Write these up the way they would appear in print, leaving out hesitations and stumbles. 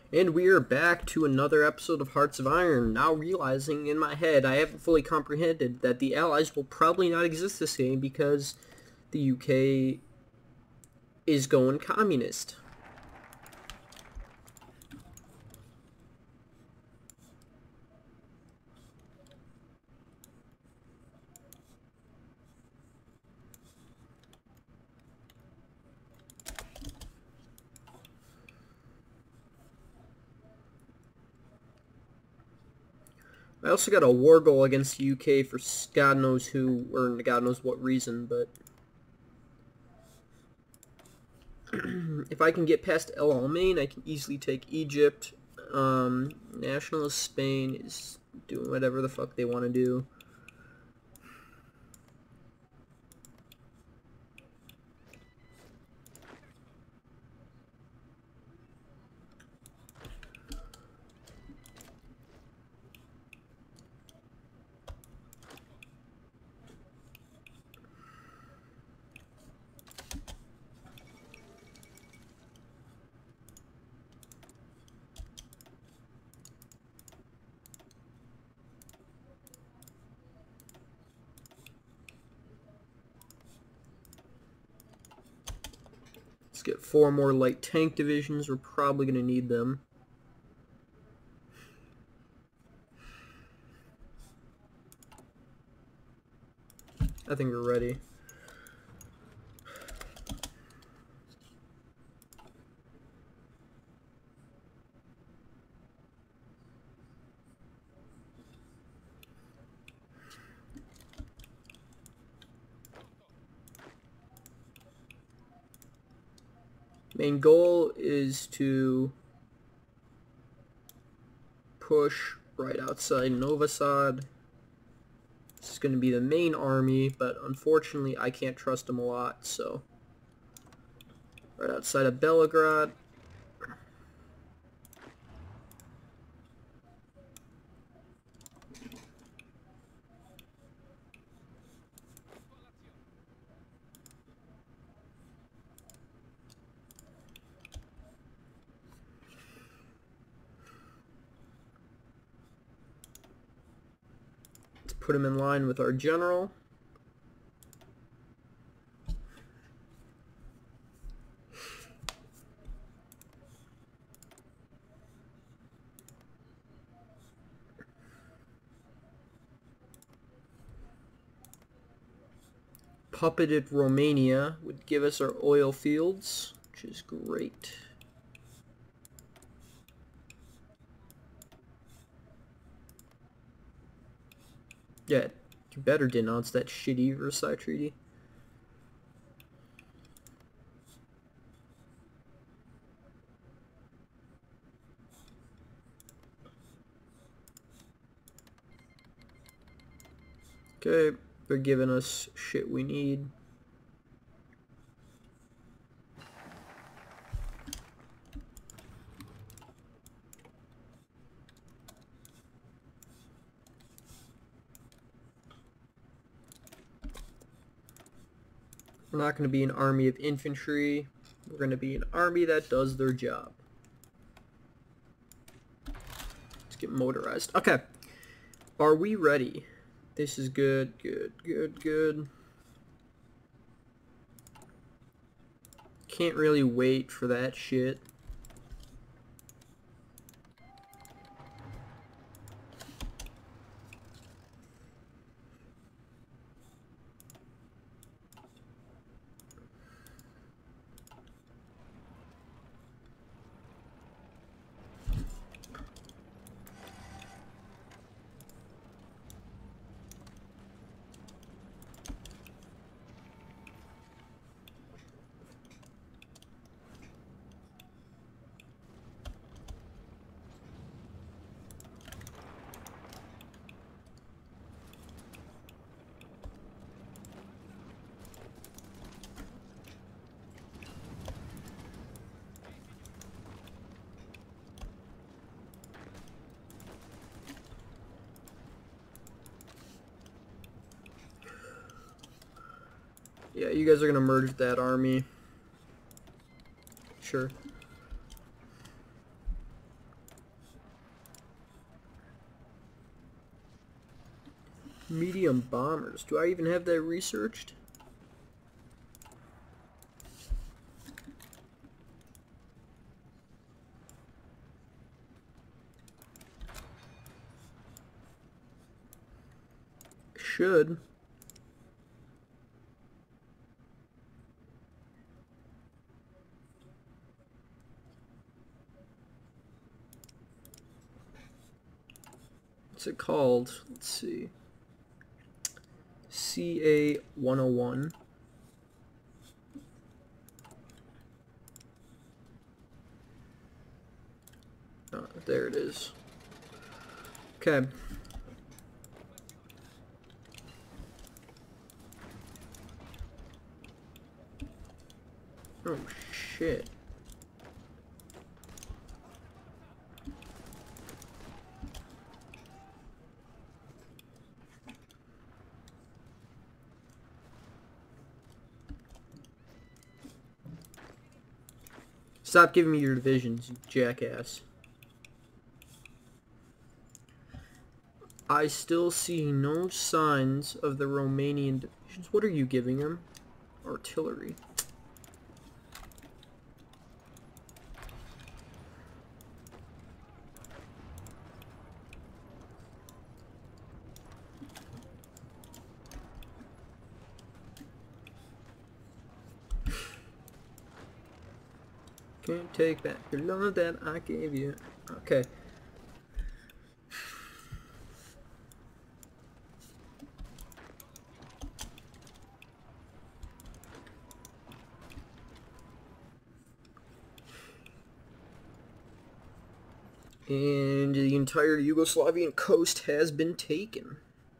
And we are back to another episode of Hearts of Iron, now realizing in my head I haven't fully comprehended that the Allies will probably not exist this game because the UK is going communist. I also got a war goal against the UK for God knows who, or God knows what reason, but if I can get past El Alamein, I can easily take Egypt. Nationalist Spain is doing whatever the fuck they want to do. Let's get 4 more light tank divisions. We're probably going to need them. I think we're ready. Main goal is to push right outside Novi Sad. This is going to be the main army, but unfortunately I can't trust them a lot, so right outside of Belgrade. Put him in line with our general. Puppeted Romania would give us our oil fields, which is great. Yeah, you better denounce that shitty Versailles Treaty. Okay, they're giving us shit we need. We're not going to be an army of infantry. We're going to be an army that does their job. Let's get motorized. Okay. Are we ready? This is good, good, good, good. Can't really wait for that shit. Yeah, you guys are gonna merge that army. Sure. Medium bombers. Do I even have that researched? Should. What's it called? Let's see. CA 101. Oh, there it is. Okay. Oh shit. Stop giving me your divisions, you jackass. I still see no signs of the Romanian divisions. What are you giving them? Artillery. Can't take back the love that I gave you. Okay. And the entire Yugoslavian coast has been taken.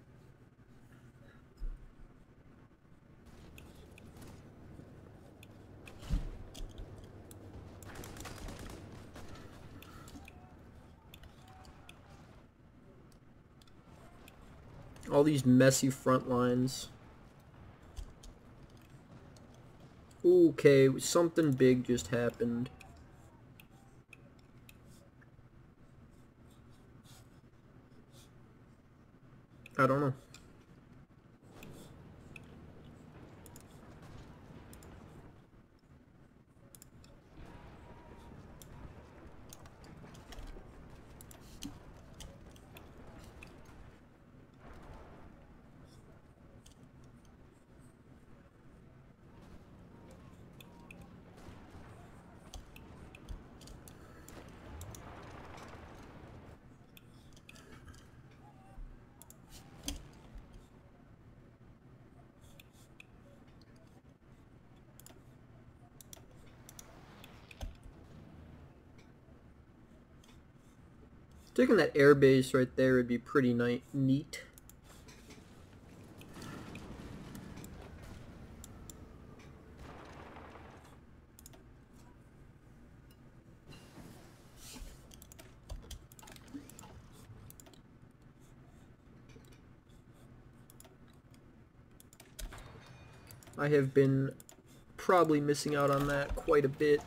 All these messy front lines. Okay, something big just happened. I don't know. Taking that air base right there would be pretty neat. I have been probably missing out on that quite a bit.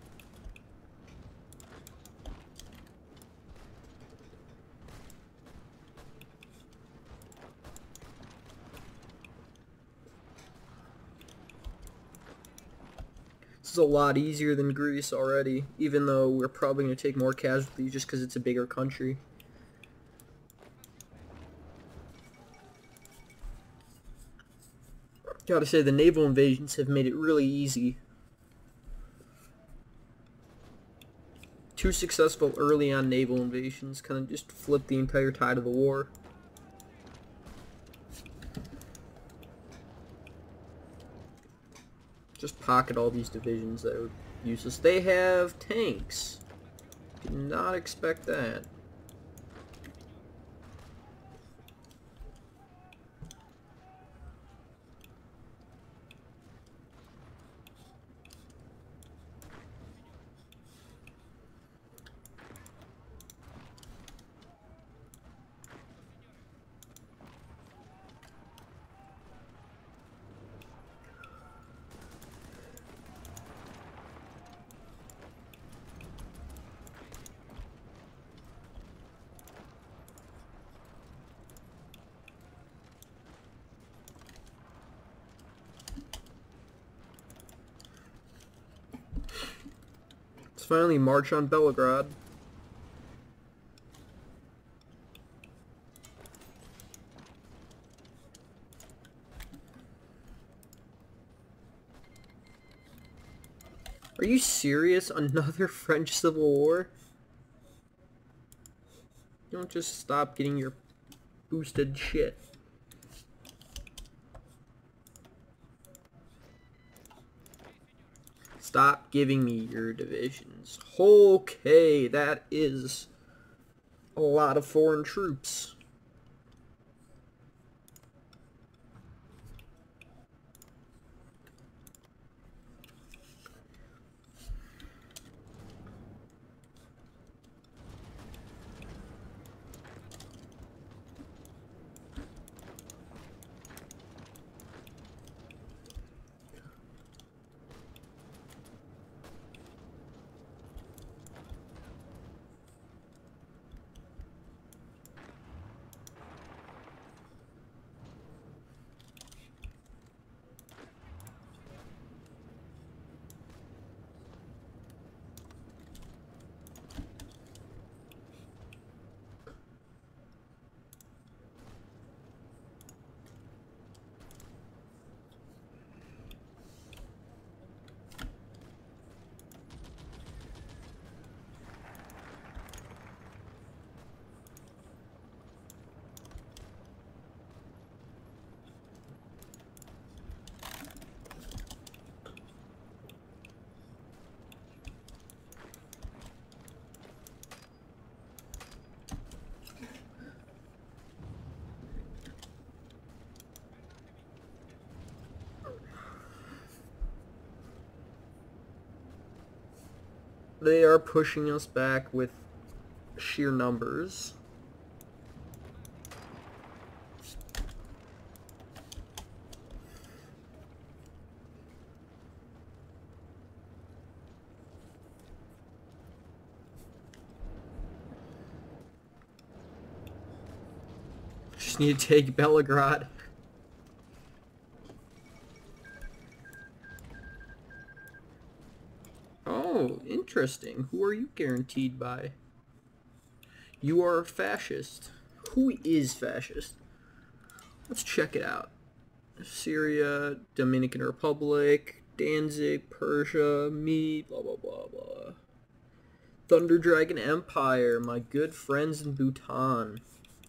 This is a lot easier than Greece already, even though we're probably going to take more casualties just because it's a bigger country. Gotta say, the naval invasions have made it really easy. 2 successful early on naval invasions kind of just flipped the entire tide of the war. Just pocket all these divisions that are useless. They have tanks. Did not expect that. finally march on Belgrade. Are you serious? Another French Civil War? You don't just stop getting your boosted shit. Stop giving me your divisions. Okay, that is a lot of foreign troops. They are pushing us back with sheer numbers. Just need to take Belgrade. Oh, interesting. Who are you guaranteed by? You are a fascist. Who is fascist? Let's check it out. Syria, Dominican Republic, Danzig, Persia, me, blah blah blah blah. Thunder Dragon Empire, my good friends in Bhutan.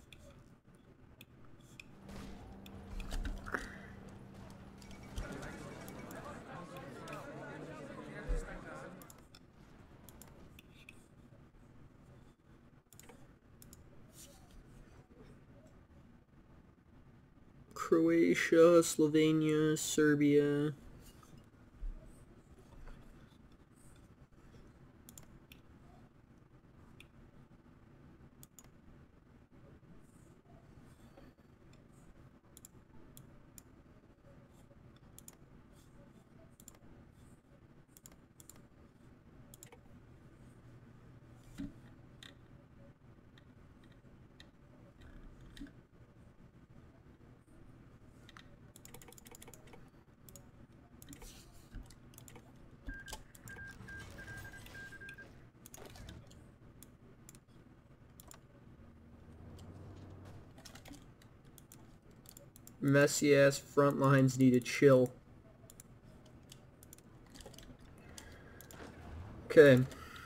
Croatia, Slovenia, Serbia. Messy ass front lines need to chill. Okay.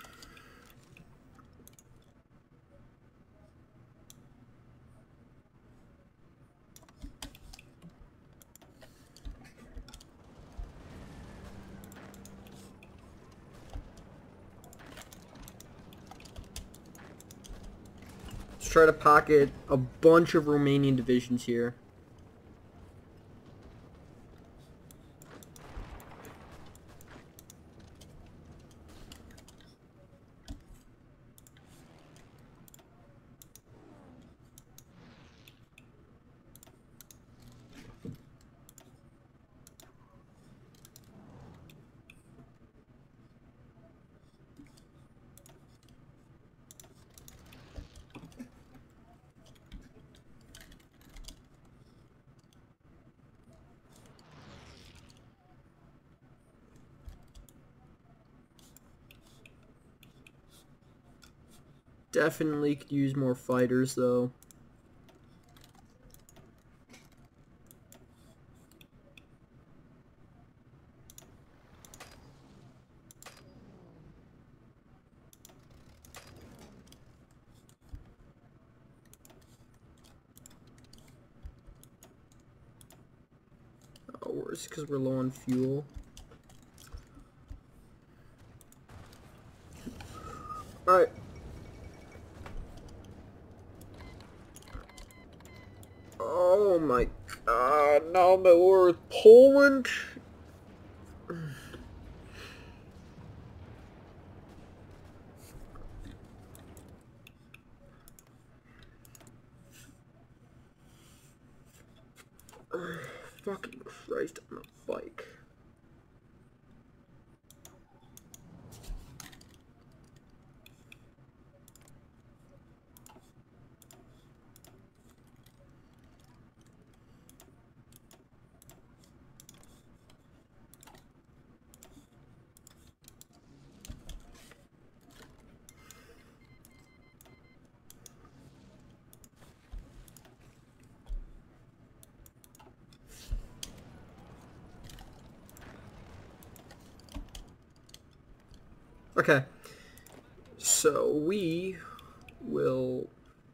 Let's try to pocket a bunch of Romanian divisions here. Definitely could use more fighters, though. Oh, it's because we're low on fuel. Alright. Oh my god, now that we're with Poland? Fucking Christ, on a bike. Okay, so we will...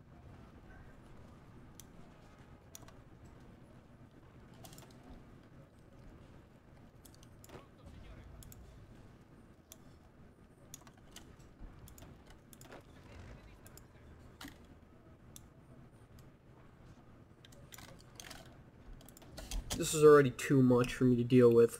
This is already too much for me to deal with.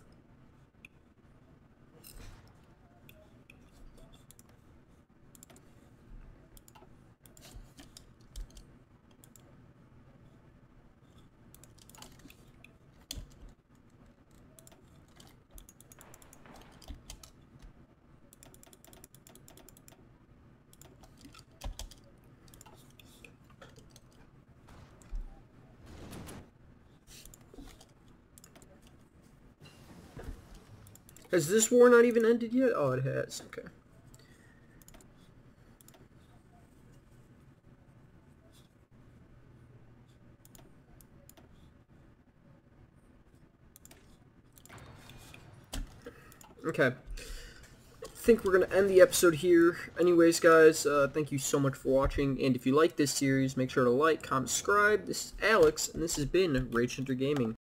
Has this war not even ended yet? Oh, it has. Okay. Okay. I think we're going to end the episode here. Anyways, guys, thank you so much for watching. And if you like this series, make sure to like, comment, subscribe. This is Alex, and this has been Rage Hunter Gaming.